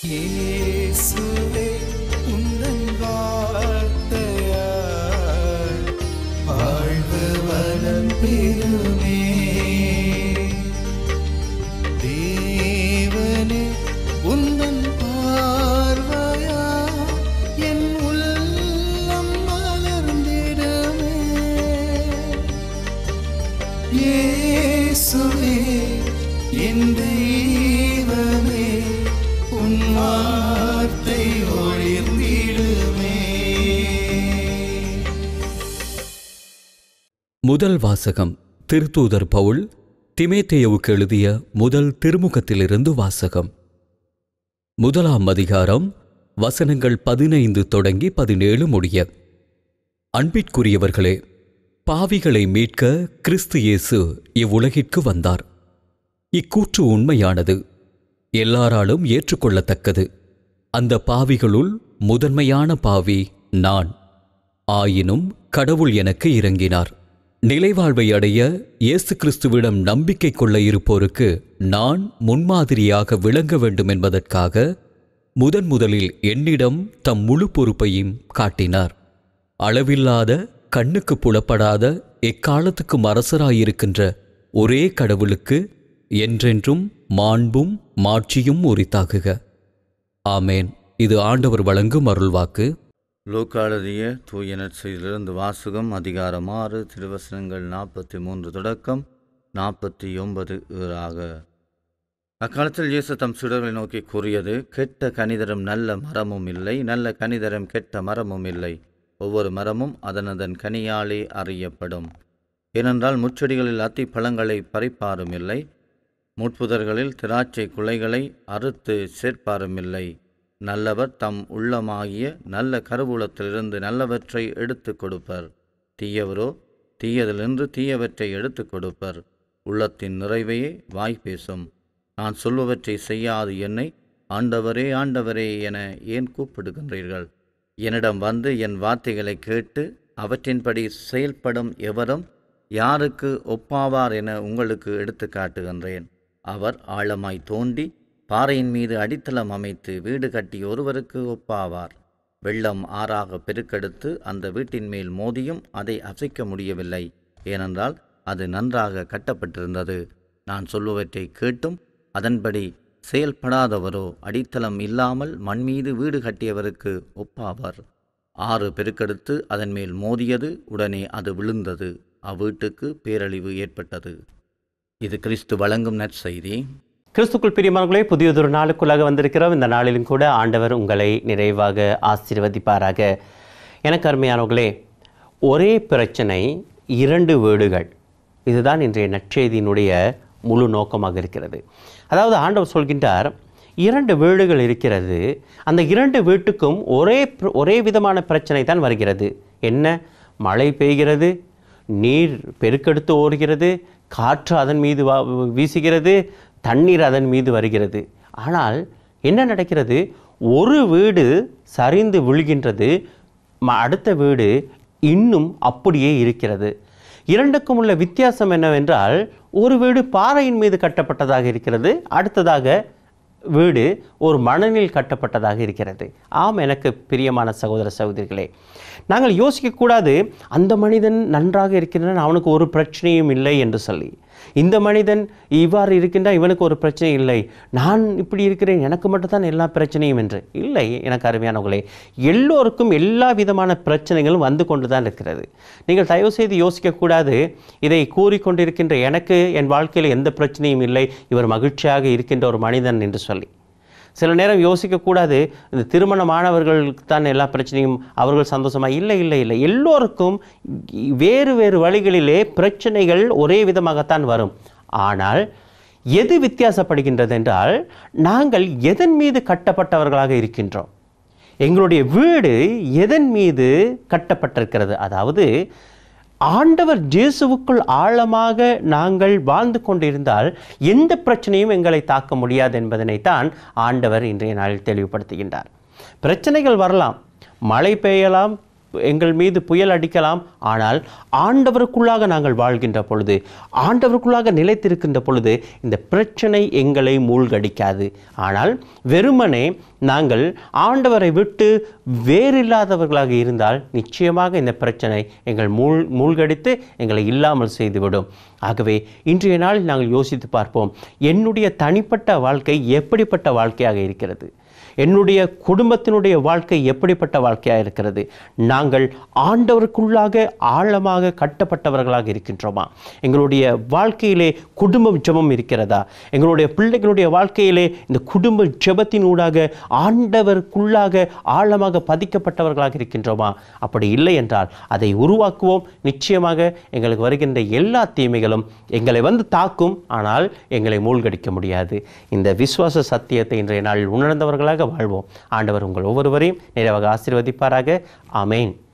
இயேசுவே உந்தன் வார்த்தையால் வாழ்வு வளம் பெறுமே. தேவனே உந்தன் பார்வையால் என் உள்ளம் மலர்ந்திடுமே. இயேசுவே என் தெய்வமே உன் வார்த்தை ஒளிர்ந்திடுமே. முதல் வாசகம். திருத்தூதர் பவுல் திமோத்தேயுவுக்கு எழுதிய முதல் திருமுகத்திலிருந்து வாசகம். 1ஆம் அதிகாரம், வசனங்கள் 15 தொடங்கி 17 முடிய. அன்பிற்குரியவர்களே, பாவிகளை மீட்க கிறிஸ்து இயேசு இவ்வுலகிற்கு வந்தார். இக்கூற்று உண்மையானது, எல்லாராலும் ஏற்றுக்கொள்ளத்தக்கது. அந்த பாவிகளுள் முதன்மையான பாவி நான். ஆயினும் கடவுள் எனக்கு இரங்கினார். நிலைவாழ்வை அடைய இயேசு கிறிஸ்துவிடம் நம்பிக்கை கொள்ள இருப்போருக்கு நான் முன்மாதிரியாக விளங்க வேண்டும் என்பதற்காக முதலில் என்னிடம் தம் முழு பொறுப்பையும் காட்டினார். அளவில்லாத, கண்ணுக்கு புலப்படாத, எக்காலத்துக்கும் அரசராயிருக்கின்ற ஒரே கடவுளுக்கு என்றென்றும் மாண்பும் மாட்சியும் உரித்தாகுக. ஆமேன். இது ஆண்டவர் வழங்கும் அருள்வாக்கு. லூக்கா எழுதிய தூய நற்செய்தியிலிருந்து வாசகம். அதிகாரம் 6, திருவசனங்கள் 43 தொடக்கம் 49 ஆக. அக்காலத்தில் இயேசு தம் சீடர்களை நோக்கி கூறியது, கெட்ட கனிதரும் நல்ல மரமும் இல்லை, நல்ல கனிதரும் கெட்ட மரமும் இல்லை. ஒவ்வொரு மரமும் அதனதன் கனியாலே அறியப்படும். ஏனென்றால் முச்செடிகளில் அத்தி பழங்களை பறிப்பாரும் இல்லை, முட்புதர்களில் திராட்சை குலைகளை அறுத்து சேர்ப்பாரும் இல்லை. நல்லவர் தம் உள்ளமாகிய நல்ல கருவூலத்திலிருந்து நல்லவற்றை எடுத்து கொடுப்பர். தீயவரோ தீயதிலிருந்து தீயவற்றை எடுத்து கொடுப்பர். உள்ளத்தின் நிறைவையே வாய் பேசும். நான் சொல்பவற்றை செய்யாது என்னை ஆண்டவரே ஆண்டவரே என ஏன் கூப்பிடுகின்றீர்கள்? என்னிடம் வந்து என் வார்த்தைகளை கேட்டு அவற்றின்படி செயல்படும் எவரும் யாருக்கு ஒப்பாவார் என உங்களுக்கு எடுத்து காட்டுகின்றேன். அவர் ஆழமாய் தோண்டி பாறையின் மீது அடித்தளம் அமைத்து வீடு கட்டி ஒருவருக்கு ஒப்பாவார். வெள்ளம் ஆறாக பெருக்கெடுத்து அந்த வீட்டின் மேல் மோதியும் அதை அசைக்க முடியவில்லை, ஏனென்றால் அது நன்றாக கட்டப்பட்டிருந்தது. நான் சொல்லுவற்றை கேட்டும் அதன்படி செயல்படாதவரோ அடித்தளம் இல்லாமல் மண்மீது வீடு கட்டியவருக்கு ஒப்பாவார். ஆறு பெருக்கெடுத்து அதன் மேல் மோதியது, உடனே அது விழுந்தது. அவ்வீட்டுக்கு பேரழிவு ஏற்பட்டது. இது கிறிஸ்து வழங்கும் நற்செய்தி. கிறிஸ்துக்குள் பிரியமானவர்களே, புதியதொரு நாளுக்குள்ளாக வந்திருக்கிறோம். இந்த நாளிலும் கூட ஆண்டவர் உங்களை நிறைவாக ஆசீர்வதிப்பாராக. எனக்கு அருமையானவர்களே, ஒரே பிரச்சனை, 2 வீடுகள். இதுதான் இன்றைய நற்செய்தியினுடைய முழு நோக்கமாக இருக்கிறது. அதாவது ஆண்டவர் சொல்கின்றார், 2 வீடுகள் இருக்கிறது. அந்த 2 வீட்டுக்கும் ஒரே விதமான பிரச்சனை தான் வருகிறது. என்ன? மழை பெய்கிறது, நீர் பெருக்கெடுத்து ஓடுகிறது, காற்று அதன் மீது வீசுகிறது, தண்ணீர் அதன் மீது வருகிறது. ஆனால் என்ன நடக்கிறது? ஒரு வீடு சரிந்து விழுகின்றது, அடுத்த வீடு இன்னும் அப்படியே இருக்கிறது. 2க்கும் உள்ள வித்தியாசம் என்னவென்றால், ஒரு வீடு பாறையின் மீது கட்டப்பட்டதாக இருக்கிறது, அடுத்ததாக வீடு ஒரு மணலில் கட்டப்பட்டதாக இருக்கிறது. ஆம், எனக்கு பிரியமான சகோதர சகோதரிகளே, நாங்கள் யோசிக்கக்கூடாது அந்த மனிதன் நன்றாக இருக்கின்றான், அவனுக்கு ஒரு பிரச்சனையும் இல்லை என்று சொல்லி. இந்த மனிதன் இவ்வாறு இருக்கின்றான், இவனுக்கு ஒரு பிரச்சனை இல்லை, நான் இப்படி இருக்கிறேன், எனக்கு மட்டும்தான் எல்லா பிரச்சனையும் என்று. இல்லை, எனக்கு அருமையானவர்களே, எல்லோருக்கும் எல்லா விதமான பிரச்சனைகளும் வந்து கொண்டு தான் இருக்கிறது. நீங்கள் தயவு செய்து யோசிக்கக்கூடாது, இதை கூறிக்கொண்டிருக்கின்ற எனக்கு என் வாழ்க்கையில் எந்த பிரச்சனையும் இல்லை, இவர் மகிழ்ச்சியாக இருக்கின்ற ஒரு மனிதன் என்று சொல்லி. சில நேரம் யோசிக்கக்கூடாது, இந்த திருமணமானவர்களுக்கு தான் எல்லா பிரச்சனையும், அவர்கள் சந்தோஷமாக. இல்லை இல்லை இல்லை, எல்லோருக்கும் வேறு வேறு வழிகளிலே பிரச்சனைகள் ஒரே விதமாகத்தான் வரும். ஆனால் எது வித்தியாசப்படுகின்றது என்றால், நாங்கள் எதன் மீது கட்டப்பட்டவர்களாக இருக்கின்றோம், எங்களுடைய வீடு எதன் மீது கட்டப்பட்டிருக்கிறது. அதாவது ஆண்டவர் இயேசுவுக்குள் ஆழமாக நாங்கள் வாழ்ந்து கொண்டிருந்தால் எந்த பிரச்சனையும் எங்களை தாக்க முடியாது என்பதனைத்தான் ஆண்டவர் இன்றைய நாளில் தெளிவுபடுத்துகின்றார். பிரச்சனைகள் வரலாம், மழை பெய்யலாம், எங்கள் மீது புயல் அடிக்கலாம், ஆனால் ஆண்டவருக்குள்ளாக நாங்கள் வாழ்கின்ற பொழுது, ஆண்டவருக்குள்ளாக நிலைத்திருக்கின்ற பொழுது இந்த பிரச்சனை எங்களை மூழ்கடிக்காது. ஆனால் வெறுமனே நாங்கள் ஆண்டவரை விட்டு வேறில்லாதவர்களாக இருந்தால் நிச்சயமாக இந்த பிரச்சனை எங்கள் மூழ்கடித்து எங்களை இல்லாமல் செய்துவிடும். ஆகவே இன்றைய நாளில் நாங்கள் யோசித்து பார்ப்போம், என்னுடைய தனிப்பட்ட வாழ்க்கை எப்படிப்பட்ட வாழ்க்கையாக இருக்கிறது, என்னுடைய குடும்பத்தினுடைய வாழ்க்கை எப்படிப்பட்ட வாழ்க்கையாக இருக்கிறது, நாங்கள் ஆண்டவருக்குள்ளாக ஆழமாக கட்டப்பட்டவர்களாக இருக்கின்றோமா, எங்களுடைய வாழ்க்கையிலே குடும்ப ஜெபம் இருக்கிறதா, எங்களுடைய பிள்ளைகளுடைய வாழ்க்கையிலே இந்த குடும்ப ஜெபத்தினூடாக ஆண்டவருக்குள்ளாக ஆழமாக பதிக்கப்பட்டவர்களாக இருக்கின்றோமா? அப்படி இல்லை என்றால் அதை உருவாக்குவோம். நிச்சயமாக எங்களுக்கு வருகின்ற எல்லா தீமைகளும் எங்களை வந்து தாக்கும், ஆனால் எங்களை மூழ்கடிக்க முடியாது. இந்த விசுவாச சத்தியத்தை இன்றைய நாளில் உணர்ந்தவர்களாக வாழ்வோம். ஆண்டவர் உங்கள் ஒவ்வொருவரையும் நிறைவாக ஆசீர்வதிப்பாராக. ஆமேன்.